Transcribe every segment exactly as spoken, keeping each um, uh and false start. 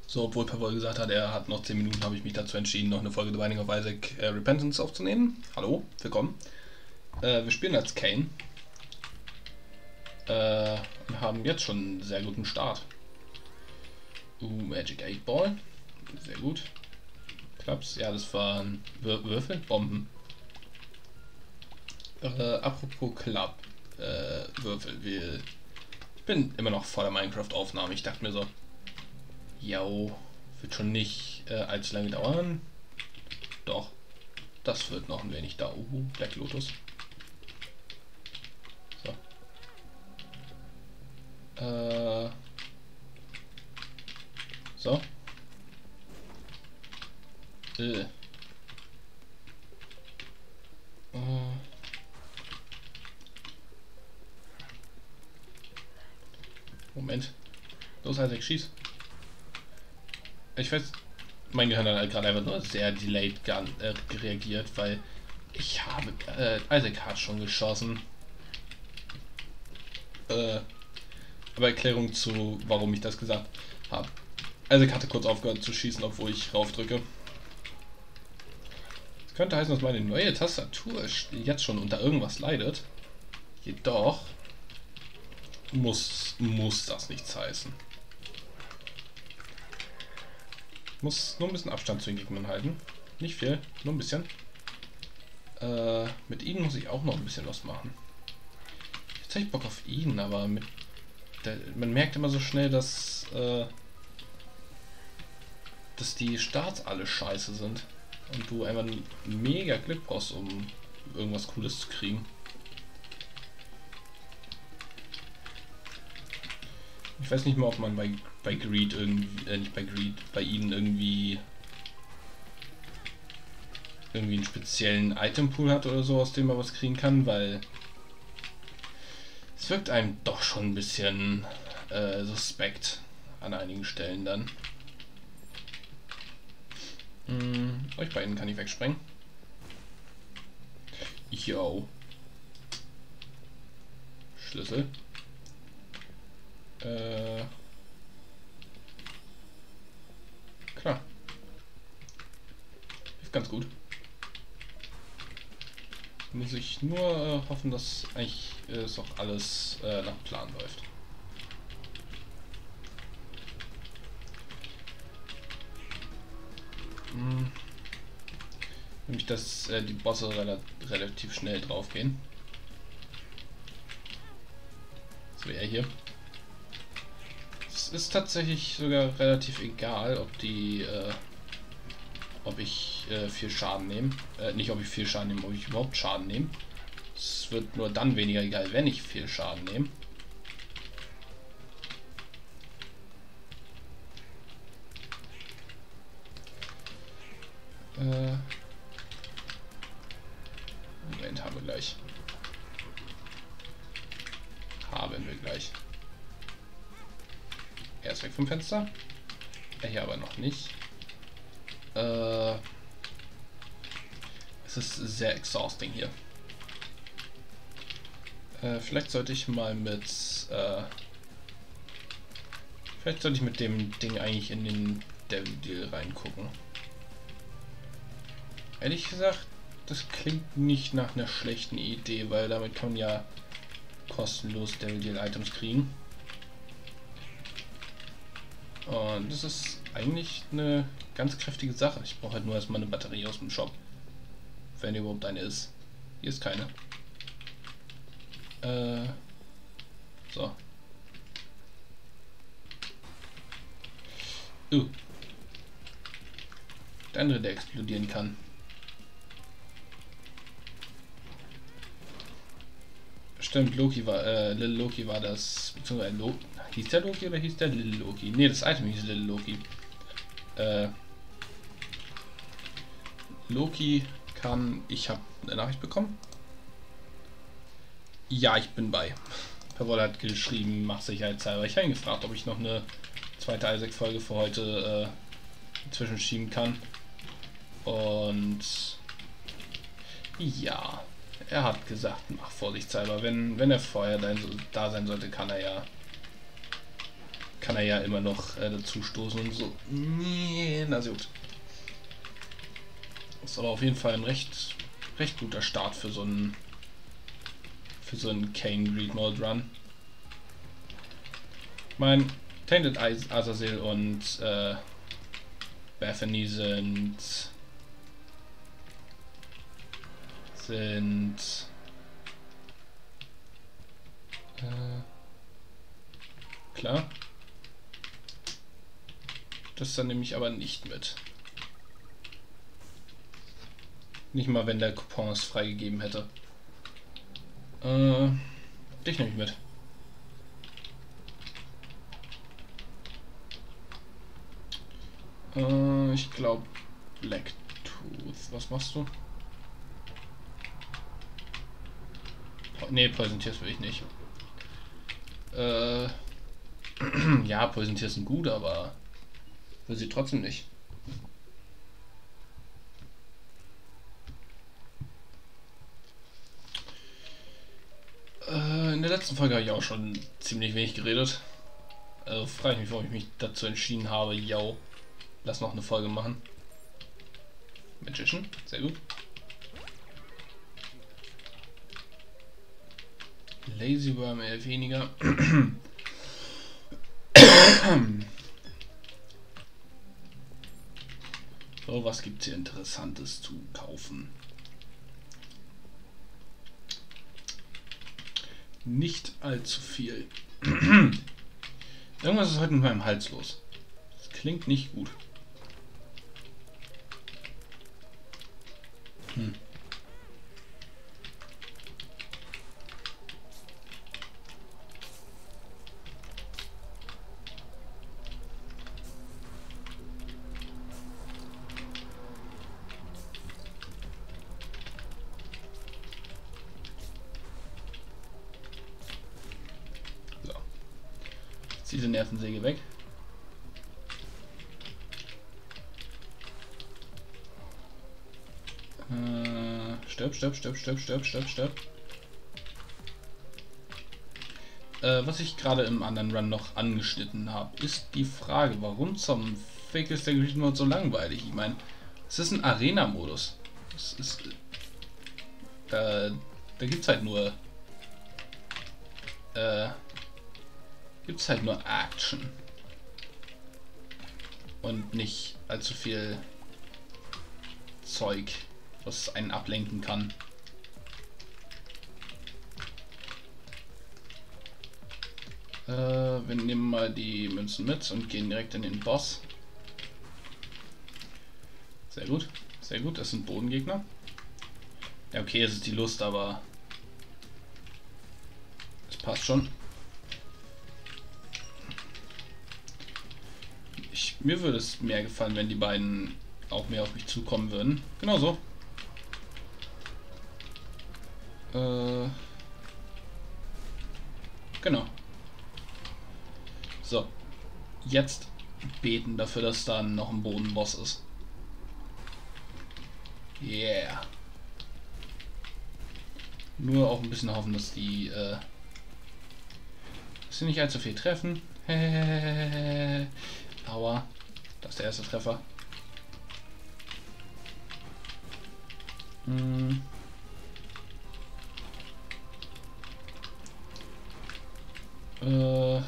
So, obwohl Pavol gesagt hat, er hat noch zehn Minuten, habe ich mich dazu entschieden, noch eine Folge The Binding of Isaac äh, Repentance aufzunehmen. Hallo, willkommen. Äh, wir spielen als Kain. Äh, und haben jetzt schon einen sehr guten Start. Uh, Magic eight Ball. Sehr gut. Klaps, ja, das waren Wür Würfel, Bomben. Äh, apropos Club, äh, Würfel, wir... Ich bin immer noch vor der Minecraft-Aufnahme. Ich dachte mir so, jo, wird schon nicht äh, allzu lange dauern. Doch, das wird noch ein wenig dauern. Uh, Black Lotus. So. Äh. So. Äh. Äh. Moment. Los, Isaac, schieß. Ich weiß, mein Gehirn hat gerade einfach nur sehr delayed äh, reagiert, weil ich habe, äh, Isaac hat schon geschossen. Äh, aber Erklärung zu, warum ich das gesagt habe. Isaac hatte kurz aufgehört zu schießen, obwohl ich raufdrücke. Das könnte heißen, dass meine neue Tastatur jetzt schon unter irgendwas leidet. Jedoch muss, muss das nichts heißen. Muss nur ein bisschen Abstand zu den Gegnern halten. Nicht viel, nur ein bisschen. Äh, mit ihnen muss ich auch noch ein bisschen was machen. Jetzt habe ich Bock auf ihn, aber mit der, man merkt immer so schnell, dass äh, dass die Starts alle scheiße sind. Und du einfach einen mega Glück brauchst, um irgendwas Cooles zu kriegen. Ich weiß nicht mal, ob man bei, bei Greed irgendwie, äh, nicht bei Greed, bei ihnen irgendwie irgendwie einen speziellen Itempool hat oder so, aus dem man was kriegen kann, weil es wirkt einem doch schon ein bisschen äh, suspekt an einigen Stellen dann. Hm, euch beiden kann ich wegsprengen. Yo. Schlüssel. Äh, klar. Ist ganz gut. Muss ich nur äh, hoffen, dass eigentlich äh, es auch alles äh, nach Plan läuft. Hm. Nämlich, dass äh, die Bosse rela relativ schnell drauf gehen. So, er hier. Es ist tatsächlich sogar relativ egal, ob die, äh, ob ich äh, viel Schaden nehme. Äh, nicht ob ich viel Schaden nehme, ob ich überhaupt Schaden nehme. Es wird nur dann weniger egal, wenn ich viel Schaden nehme. Äh, Moment, haben wir gleich. Haben wir gleich. Er ist weg vom Fenster. Er hier aber noch nicht. Äh, es ist sehr exhausting hier. Äh, vielleicht sollte ich mal mit... Äh, vielleicht sollte ich mit dem Ding eigentlich in den Devil Deal reingucken. Ehrlich gesagt, das klingt nicht nach einer schlechten Idee, weil damit kann man ja kostenlos Devil Deal Items kriegen. Und das ist eigentlich eine ganz kräftige Sache. Ich brauche halt nur erstmal eine Batterie aus dem Shop. Wenn überhaupt eine ist. Hier ist keine. Äh. So. Uh. Der andere, der explodieren kann. Stimmt, Loki war, äh, Little Loki war das, beziehungsweise Lo hieß der Loki oder hieß der Little Loki? Ne, das Item hieß Little Loki. Äh, Loki kann, ich habe eine Nachricht bekommen. Ja, ich bin bei. Pavol hat geschrieben, mach sicherheitshalber. Ich habe ihn gefragt, ob ich noch eine zweite Isaac-Folge für heute äh, zwischenschieben kann. Und ja. Er hat gesagt, mach vorsichtshalber, wenn, wenn er vorher da sein sollte, kann er ja kann er ja immer noch äh, dazu stoßen und so. Nee, na so gut. Das ist aber auf jeden Fall ein recht, recht guter Start für so einen für so einen Kain Greed Mode Run. Ich meine, Tainted Azazel und äh, Bethany sind sind äh, klar. Das dann nehme ich aber nicht mit. Nicht mal, wenn der Coupon es freigegeben hätte. Äh, dich nehme ich mit. Äh, ich glaube Blacktooth. Was machst du? Ne, Poison Tears will ich nicht. Äh, ja, Poison Tears sind gut, aber will sie trotzdem nicht. Äh, in der letzten Folge habe ich auch schon ziemlich wenig geredet. Also frage ich mich, warum ich mich dazu entschieden habe, yo, lass noch eine Folge machen. Magician, sehr gut. Lazy Worm eher weniger. So, was gibt es hier Interessantes zu kaufen? Nicht allzu viel. Irgendwas ist heute mit meinem Hals los. Das klingt nicht gut. Hm. Diese Nervensäge weg. Äh, stirb, stirb, stirb, stirb, stirb, stirb, stirb. Äh, was ich gerade im anderen Run noch angeschnitten habe, ist die Frage, warum zum Fick ist der Greed Mode so langweilig? Ich meine, es ist ein Arena-Modus. Es ist, äh, da gibt's halt nur, äh, gibt's halt nur Action und nicht allzu viel Zeug, was einen ablenken kann. Äh, wir nehmen mal die Münzen mit und gehen direkt in den Boss. Sehr gut, sehr gut, das sind Bodengegner. Ja, okay, es ist die Lust, aber es passt schon. Ich, mir würde es mehr gefallen, wenn die beiden auch mehr auf mich zukommen würden. Genau so. Äh, genau. So. Jetzt beten dafür, dass dann noch ein Bodenboss ist. Yeah. Nur auch ein bisschen hoffen, dass die, äh, dass sie nicht allzu viel treffen. Aua. Das ist der erste Treffer. Hm. Äh.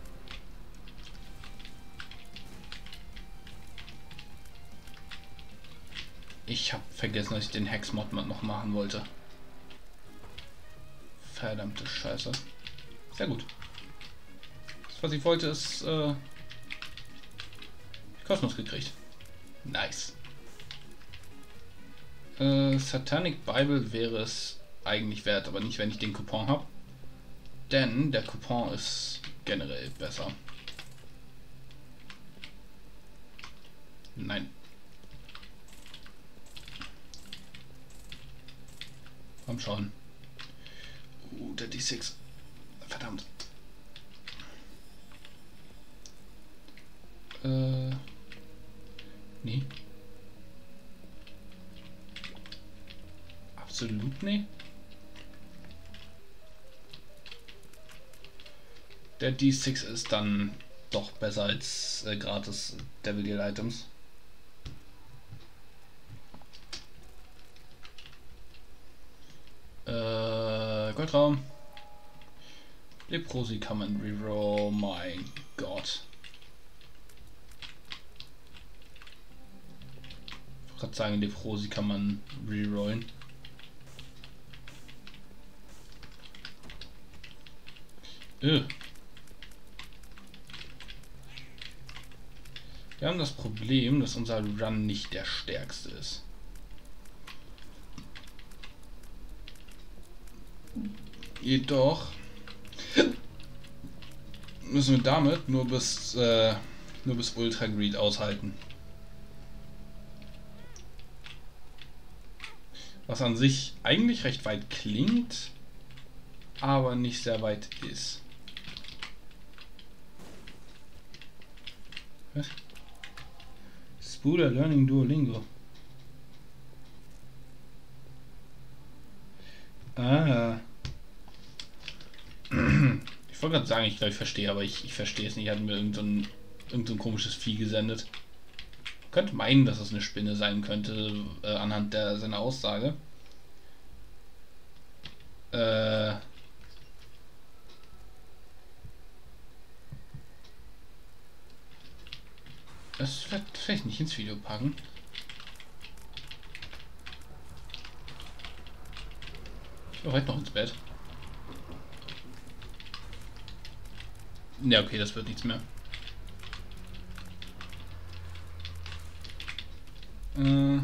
Ich habe vergessen, dass ich den Hex-Mod noch machen wollte. Verdammte Scheiße. Sehr gut. Das, was ich wollte, ist äh, Kosmos gekriegt. Nice. Äh, Satanic Bible wäre es eigentlich wert, aber nicht, wenn ich den Coupon habe. Denn der Coupon ist generell besser. Nein. Komm schon. Uh, der D sechs. Verdammt. Äh. Nee. Absolut nee. Der D sechs ist dann doch besser als äh, gratis Devil Deal Items. Äh, Goldraum. Leprosi kann man reroll, mein Gott. Ich wollte gerade sagen, Leprosi kann man rerollen. Öh. Wir haben das Problem, dass unser Run nicht der stärkste ist. Jedoch müssen wir damit nur bis äh, nur bis Ultra Greed aushalten. Was an sich eigentlich recht weit klingt, aber nicht sehr weit ist. Was? Spooler Learning Duolingo. Ah. Ich wollte gerade sagen, ich glaube, ich verstehe, aber ich, ich verstehe es nicht. Hat mir irgend so ein, irgend so ein komisches Vieh gesendet. Könnte meinen, dass es eine Spinne sein könnte, äh, anhand der seiner Aussage. Äh. Das wird vielleicht nicht ins Video packen. Ich will heute noch ins Bett. Ja, okay, das wird nichts mehr. Äh.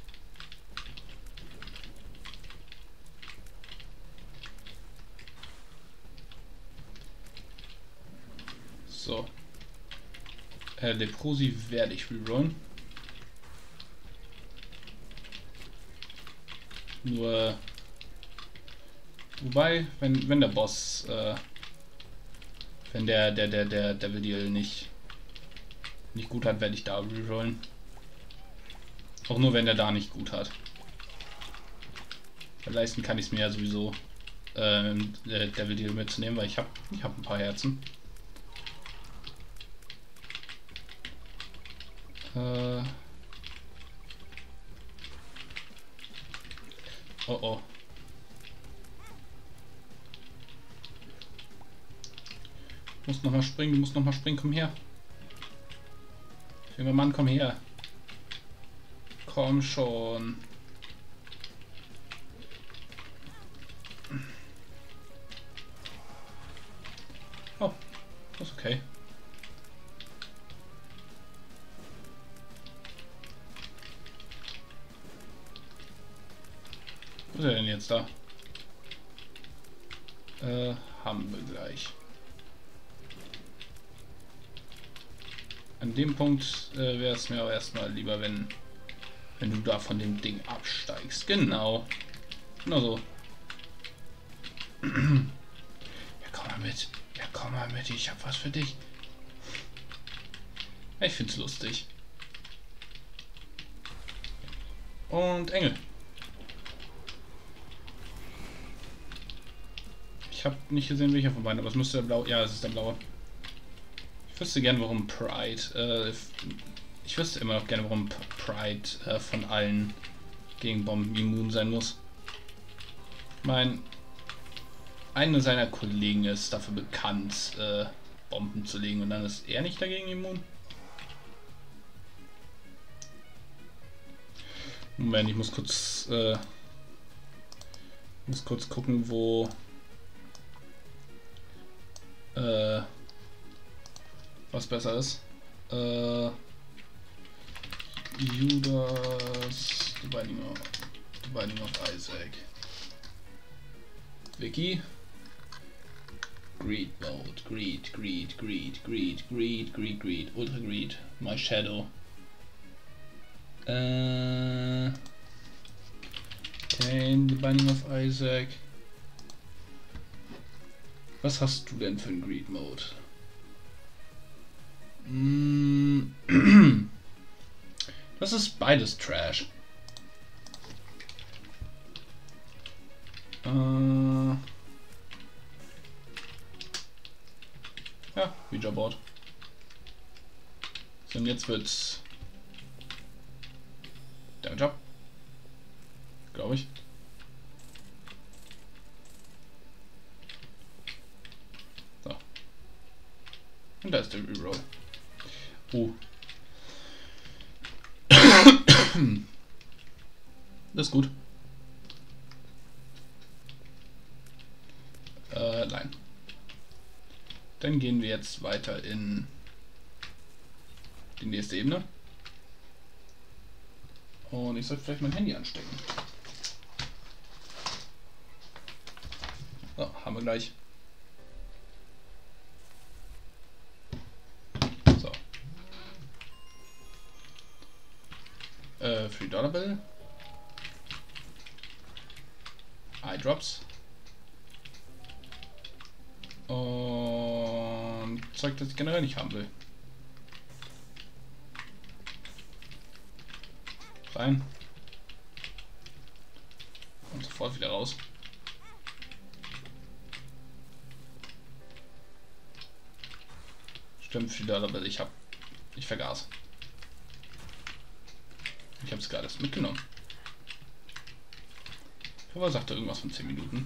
So. Äh, Leprosi werde ich rerollen. Nur. Wobei, wenn, wenn der Boss, äh, wenn der, der, der, der Devil Deal nicht, nicht gut hat, werde ich da rerollen. Auch nur, wenn der da nicht gut hat. Weil leisten kann ich es mir ja sowieso, äh, der Devil Deal mitzunehmen, weil ich habe ich hab ein paar Herzen. Äh. Oh oh. Du musst noch mal springen, du musst noch mal springen, komm her. Junger Mann, komm her. Komm schon. Oh, das ist okay. Wo ist er denn jetzt da? Äh, haben wir gleich. An dem Punkt äh, wäre es mir aber erstmal lieber, wenn, wenn du da von dem Ding absteigst. Genau. Genau so. Ja, komm mal mit. Ja, komm mal mit. Ich hab was für dich. Ich find's lustig. Und Engel. Ich habe nicht gesehen, welcher von beiden, aber es müsste der blaue. Ja, es ist der blaue. Ich wüsste gerne, warum Pride. Äh, ich wüsste immer noch gerne, warum Pride äh, von allen gegen Bomben immun sein muss. Ich meine, eine seiner Kollegen ist dafür bekannt, äh, Bomben zu legen, und dann ist er nicht dagegen immun. Moment, ich muss kurz, äh, muss kurz gucken, wo äh, was besser ist. Äh, Judas, The Binding of, The Binding of Isaac. Wiki. Greed Mode, Greed, Greed, Greed, Greed, Greed, Greed, Greed, Ultra Greed, My Shadow. Äh, okay, The Binding of Isaac. Was hast du denn für einen Greed Mode? Das ist beides Trash. Äh, ja, Ouija Board. So, und jetzt wird's Damage up. Glaube ich. So. Und da ist der Reroll. Oh. Das ist gut. Äh, nein. Dann gehen wir jetzt weiter in die nächste Ebene. Und ich sollte vielleicht mein Handy anstecken. So, haben wir gleich. So. Äh, Free Dollar Bill. Eye Drops. Und Zeug, das ich generell nicht haben will. Rein. Und sofort wieder raus. Stimmt, Free Dollar Bill. Ich hab. Ich vergaß. Ich habe es gerade erst mitgenommen. Aber sagte irgendwas von zehn Minuten.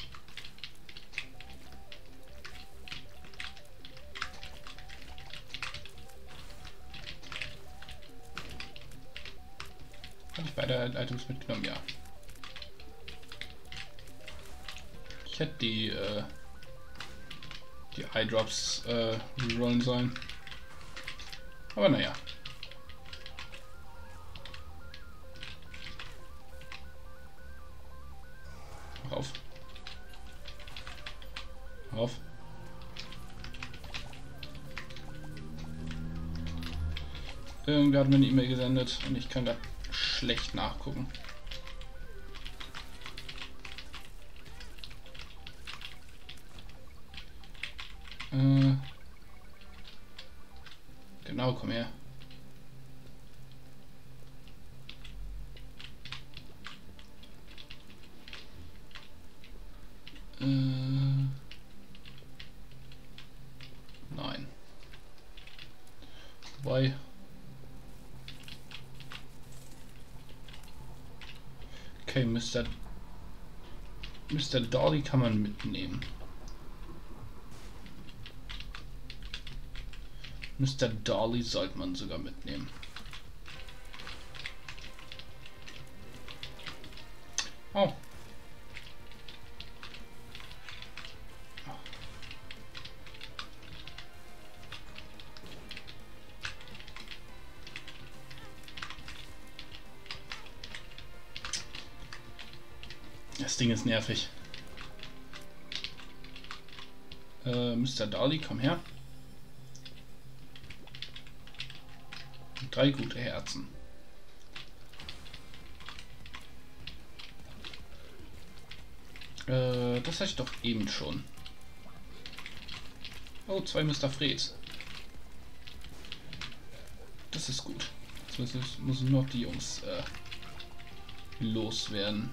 Habe ich beide Items mitgenommen? Ja. Ich hätte die äh, die Eye Drops äh, rollen sollen. Aber naja. Auf. Auf. Irgendwer hat mir eine E-Mail gesendet und ich kann da schlecht nachgucken. Äh, genau, komm her. Äh, nein. Wobei. Okay, Mister Mister Dolly kann man mitnehmen. Mister Dolly sollte man sogar mitnehmen. Oh. Das Ding ist nervig. Äh, Mister Dolly, komm her. Drei gute Herzen. Äh, das hatte ich doch eben schon. Oh, zwei Mister Freds. Das ist gut. Jetzt muss, muss ich noch die Jungs äh, loswerden.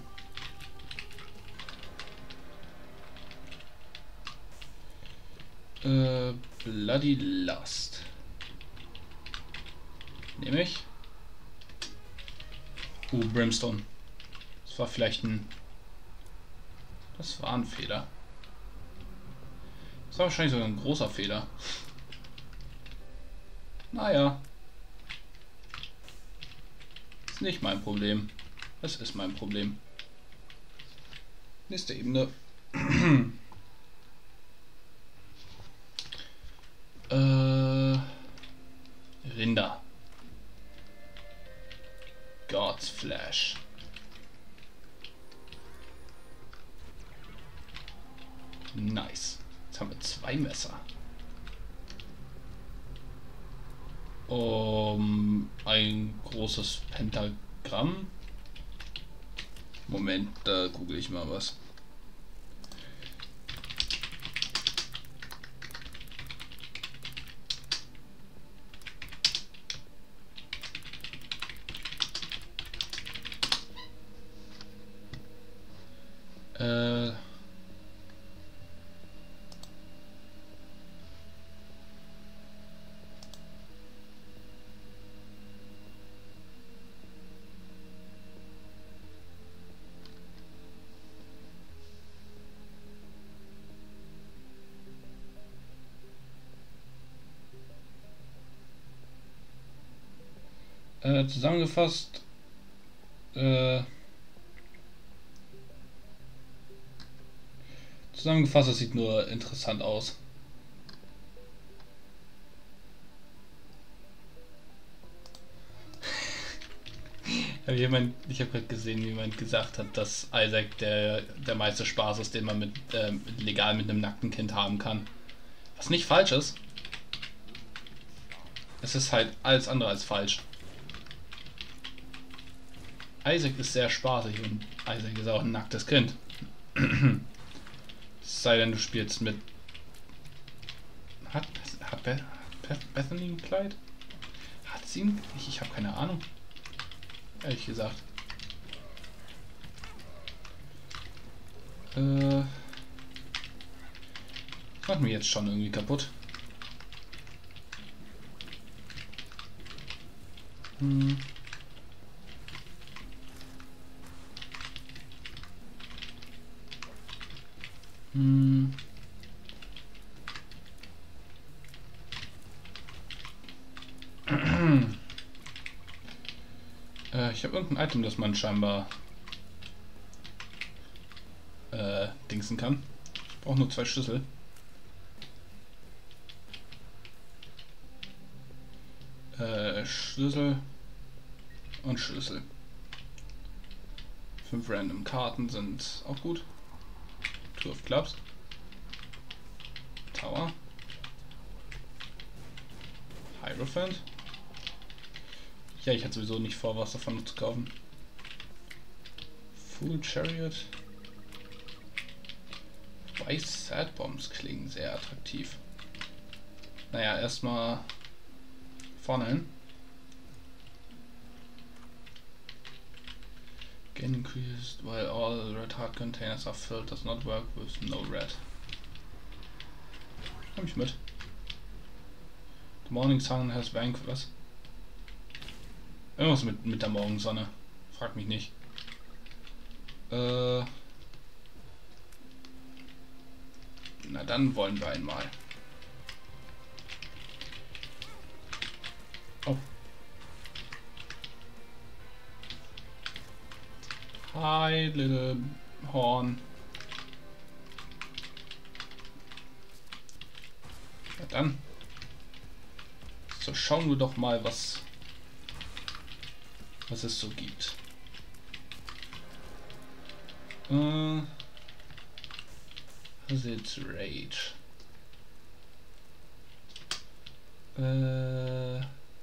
Äh, Bloody Lust. Nehme ich. Uh, Brimstone. Das war vielleicht ein... Das war ein Fehler. Das war wahrscheinlich sogar ein großer Fehler. Naja. Ist nicht mein Problem. Das ist mein Problem. Nächste Ebene. äh, Rinder. God's Flash. Nice. Jetzt haben wir zwei Messer. Um, ein großes Pentagramm. Moment, da google ich mal was. Äh... Äh, zusammengefasst, äh, zusammengefasst, es sieht nur interessant aus. Jemand, ich habe gerade gesehen, wie jemand gesagt hat, dass Isaac der, der meiste Spaß ist, den man mit, äh, legal mit einem nackten Kind haben kann. Was nicht falsch ist. Es ist halt alles andere als falsch. Isaac ist sehr spaßig und Isaac ist auch ein nacktes Kind. Es sei denn, du spielst mit... Hat, hat Beth, Bethany ein Kleid? Hat sie ein... Ich, ich habe keine Ahnung. Ehrlich gesagt. Äh... Das macht mir jetzt schon irgendwie kaputt. Hm. Hm. äh, ich habe irgendein Item, das man scheinbar äh, dingsen kann. Ich brauche nur zwei Schlüssel. Äh, Schlüssel und Schlüssel. Fünf random Karten sind auch gut. Two of Clubs. Tower. Hierophant. Ja, ich hatte sowieso nicht vor, was davon zu kaufen. Fool Chariot. Wobei Sad Bombs klingen sehr attraktiv. Naja, erstmal vorne hin. Gain increased while all red heart containers are filled, does not work with no red. Komm ich mit. The morning sun has vanquished. Was? Irgendwas mit, mit der Morgensonne. Frag mich nicht. Äh. Na dann wollen wir einmal. Oh. Hi, little horn. Na dann. So, schauen wir doch mal, was, was es so gibt. Äh, Hazard's Rage. Äh,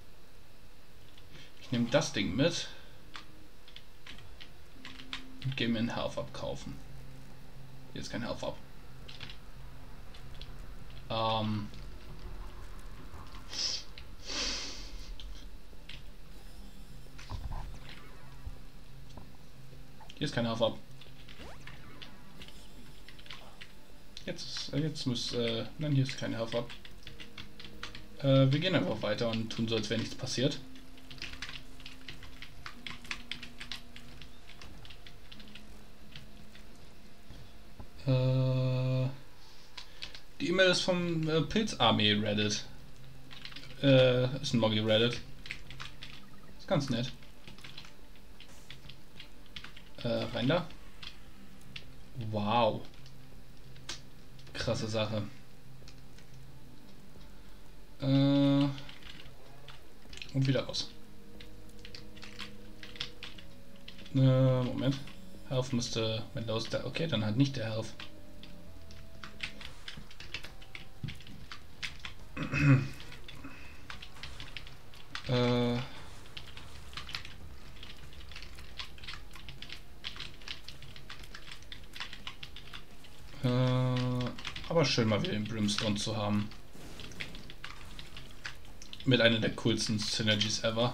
ich nehme das Ding mit. Und gehe mir ein Health Up kaufen. Hier ist kein Health Up. Ähm. Hier ist kein Health Up. Jetzt, jetzt muss, äh, nein, hier ist kein Health Up. Äh, wir gehen einfach weiter und tun so, als wäre nichts passiert. Äh, die E-Mail ist vom äh, Pilzarmee Reddit. Äh, ist ein Moggy Reddit. Ist ganz nett. Äh, rein da. Wow. Krasse Sache. Äh, und wieder aus. Äh, Moment. Health müsste, wenn los da. Okay, dann halt nicht der Health. äh. Äh, aber schön mal wieder den Brimstone zu haben. Mit einer der coolsten Synergies ever.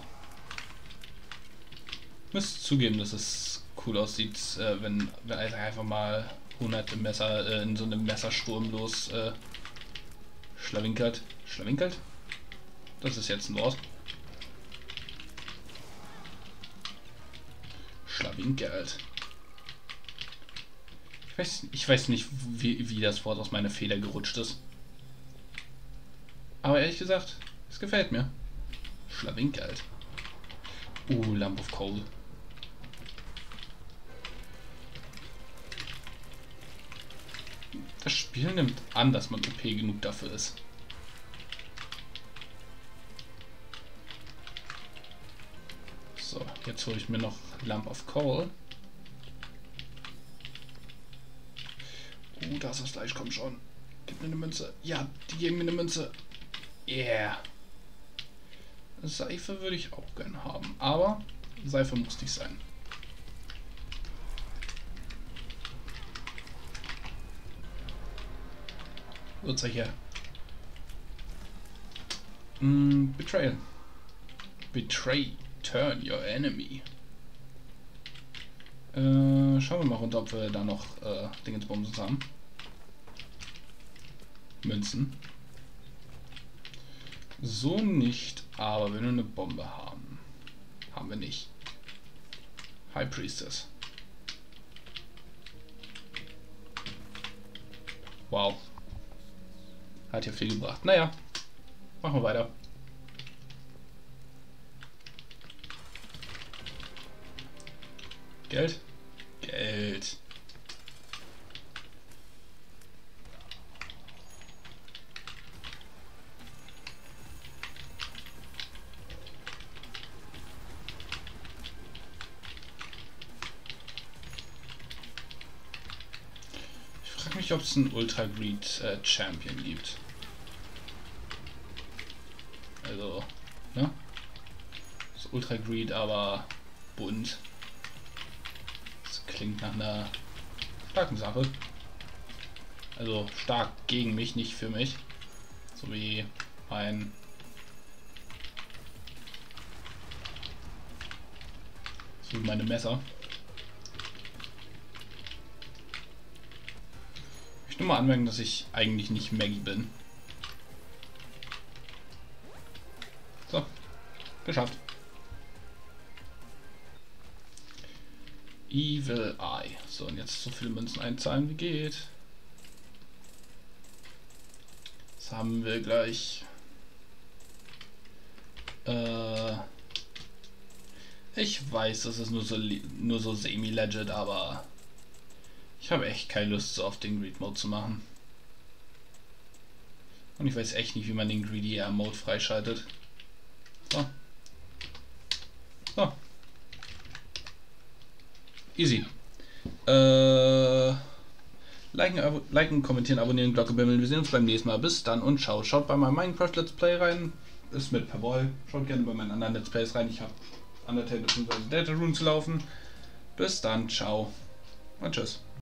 Ich muss zugeben, dass es cool aussieht, äh, wenn, wenn einfach mal hundert Messer äh, in so einem Messersturm los äh, schlawinkelt. Schlawinkelt? Das ist jetzt ein Wort. Schlawinkelt. Ich weiß, ich weiß nicht, wie, wie das Wort aus meiner Feder gerutscht ist. Aber ehrlich gesagt, es gefällt mir. Schlawinkelt. Uh, Lamp of Coal. Das Spiel nimmt an, dass man O P genug dafür ist. So, jetzt hole ich mir noch Lamp of Coal. Uh, da ist das Fleisch, komm schon. Gib mir eine Münze. Ja, die geben mir eine Münze. Yeah. Seife würde ich auch gerne haben, aber Seife muss nicht sein. Wird's ja hier. Mm, Betrayal. Betray. Turn your enemy. Äh, schauen wir mal runter, ob wir da noch äh, Dingensbums haben. Münzen. So nicht, aber wenn wir eine Bombe haben. Haben wir nicht. High Priestess. Wow. Hat ja viel gebracht. Naja, machen wir weiter. Geld? Geld. Ich frage mich, ob es einen Ultra Greed äh, Champion gibt. Also, ne? Das ist Ultra Greed, aber bunt. Das klingt nach einer starken Sache. Also stark gegen mich, nicht für mich. So wie mein so wie meine Messer. Ich möchte nur mal anmerken, dass ich eigentlich nicht Maggie bin. So, geschafft. Evil Eye. So, und jetzt so viele Münzen einzahlen wie geht. Das haben wir gleich. Äh ich weiß, das ist nur so nur so semi-legit, aber ich habe echt keine Lust, so auf den Greed Mode zu machen. Und ich weiß echt nicht, wie man den Greedy Air Mode freischaltet. So. So. Easy. Äh, liken, liken, kommentieren, abonnieren, Glocke bimmeln. Wir sehen uns beim nächsten Mal. Bis dann und ciao. Schaut bei meinem Minecraft Let's Play rein. Ist mit Perboy. Schaut gerne bei meinen anderen Let's Plays rein. Ich habe Undertale bzw. Deltarune zu laufen. Bis dann. Ciao. Und tschüss.